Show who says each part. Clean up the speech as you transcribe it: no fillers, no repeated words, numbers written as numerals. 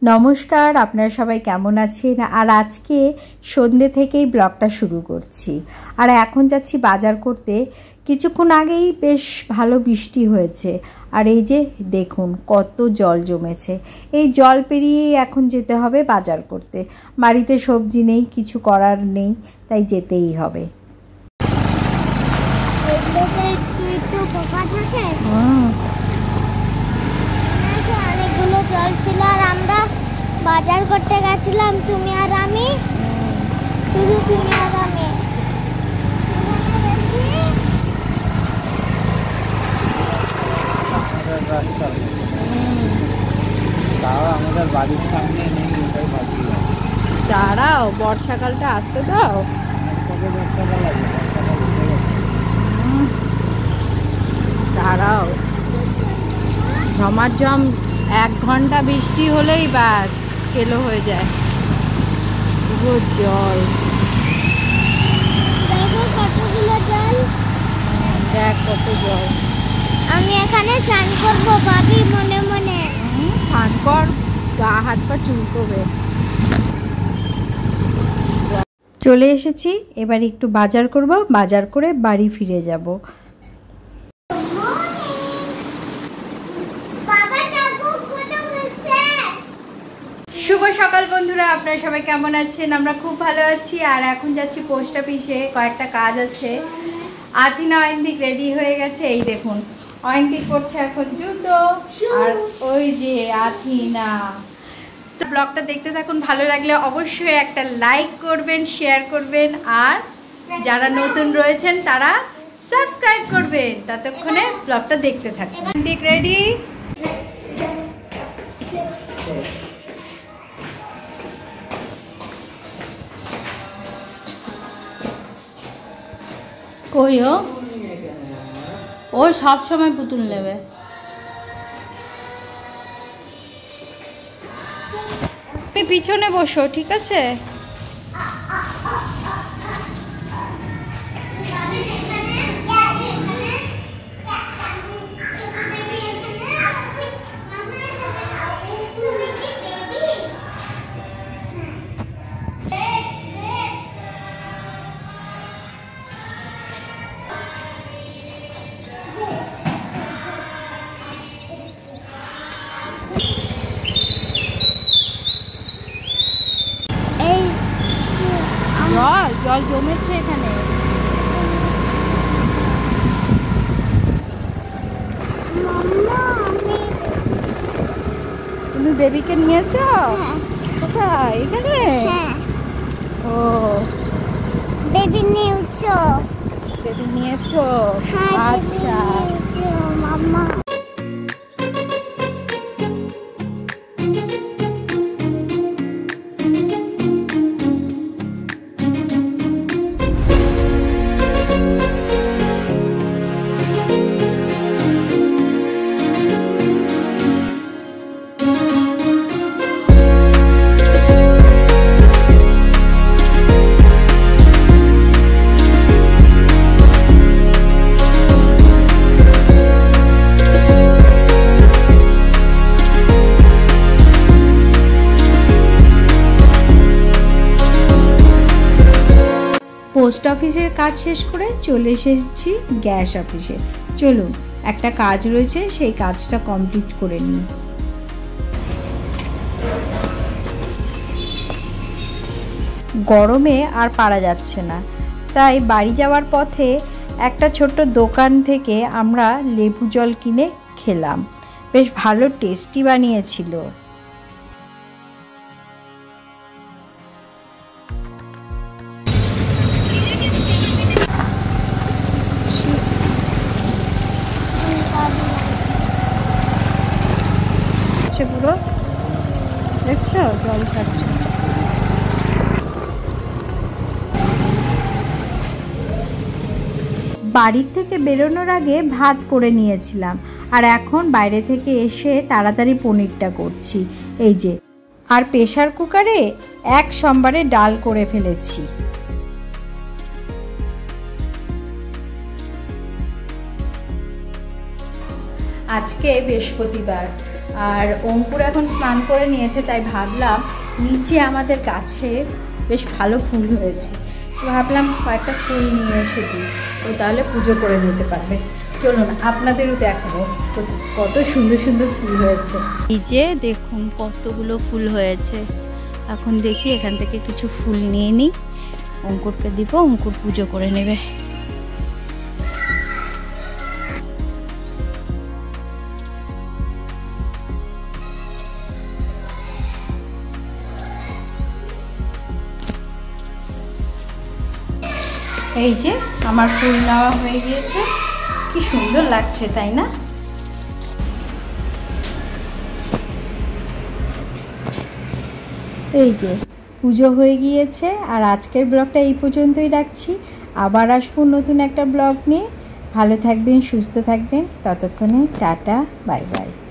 Speaker 1: নমস্কার, আপনারা সবাই কেমন আছেন? আর আজকে সন্ধ্যে থেকেই ব্লগটা শুরু করছি। আর এখন যাচ্ছি বাজার করতে। কিছুক্ষণ আগেই বেশ ভালো বৃষ্টি হয়েছে, আর এই যে দেখুন কত জল জমেছে। এই জল পেরিয়েই এখন যেতে হবে বাজার করতে। বাড়িতে সবজি নেই, কিছু করার নেই, তাই যেতেই হবে।
Speaker 2: অনেকগুলো জল ছিল আর আমরা বাজার করতে গেছিলাম, তুমি আর আমি, শুধু তুমি আর আমি।
Speaker 3: আমাদের বাড়ির সামনে নেই, ওটাই ভাবছি।
Speaker 1: দাঁড়াও, বর্ষাকালটা আসতে দাও। দাঁড়াও, ঝমাঝম 1 ঘন্টা বৃষ্টি হলেই বাস কেলো হয়ে যায়, পুরো জল।
Speaker 2: দেখো কতগুলো জল,
Speaker 1: দেখ কত জল।
Speaker 2: আমি এখানে স্নান করবো ভাবি মনে মনে।
Speaker 1: স্নান কর, গা হাত পা চুলকোবে। চলে এসেছি, এবার একটু বাজার করব, বাজার করে বাড়ি ফিরে যাব। শুভ সকাল বন্ধুরা, আপনারা সবাই কেমন আছেন? আমরা খুব ভালো আছি। আর এখন যাচ্ছি পোস্ট অফিসে, কয়েকটা কাজ আছে। আতিনা অয়ন্তিক রেডি হয়ে গেছে, এই দেখুন অয়ন্তিক করছে এখন জুতো, আর ওই যে আতিনা। তো ব্লগটা দেখতে থাকুন, ভালো লাগলে অবশ্যই একটা লাইক করবেন, শেয়ার করবেন, আর যারা নতুন রয়েছেন তারা সাবস্ক্রাইব করবেন। ততক্ষণে ব্লগটা দেখতে থাকুন। অয়ন্তিক রেডি? কই ও সব সময় পুতুল নেবে। তুমি পিছনে বসো, ঠিক আছে? জল জমেছে এখানে। তুমি বেবিকে নিয়েছো? কোথায়? এখানে? ও
Speaker 2: বেবি নিয়েছো?
Speaker 1: বেবি নিয়েছো? আচ্ছা
Speaker 2: মাম্মা।
Speaker 1: পোস্ট অফিসের কাজ শেষ করে চলে এসেছি গ্যাস অফিসে। চলুন, একটা কাজ রয়েছে, সেই কাজটা কমপ্লিট করে নিই। গরমে আর পারা যাচ্ছে না, তাই বাড়ি যাওয়ার পথে একটা ছোট্ট দোকান থেকে আমরা লেবু জল কিনে খেলাম। বেশ ভালো টেস্টি বানিয়েছিল। পুরো দেখছো জল ছাড়ছে। বাড়ির থেকে বেরোনোর আগে ভাত করে নিয়েছিলাম, আর এখন বাইরে থেকে এসে তাড়াতাড়ি পনিরটা করছি, এই যে। আর প্রেসার কুকারে এক সম্বারে ডাল করে ফেলেছি। আজকে বৃহস্পতিবার, আর অঙ্কুর এখন স্নান করে নিয়েছে, তাই ভাবলাম নিচে আমাদের গাছে বেশ ভালো ফুল হয়েছে, তো ভাবলাম কয়েকটা ফুল নিয়ে এসে দিই, ও তাহলে পুজো করে নিতে পারবে। চলুন আপনাদেরও দেখাবো কত সুন্দর সুন্দর ফুল হয়েছে। এই যে দেখুন কতগুলো ফুল হয়েছে। এখন দেখি এখান থেকে কিছু ফুল নিয়ে নিই, অঙ্কুরকে দিব, অঙ্কুর পুজো করে নেবে। এই যে আমার ফুল নেওয়া হয়ে গিয়েছে, কি সুন্দর লাগছে তাই না? এই যে পুজো হয়ে গিয়েছে, আর আজকের ব্লগটা এই পর্যন্তই রাখছি। আবার আসবো নতুন একটা ব্লগ নিয়ে। ভালো থাকবেন, সুস্থ থাকবেন, ততক্ষণে টাটা, বাই বাই।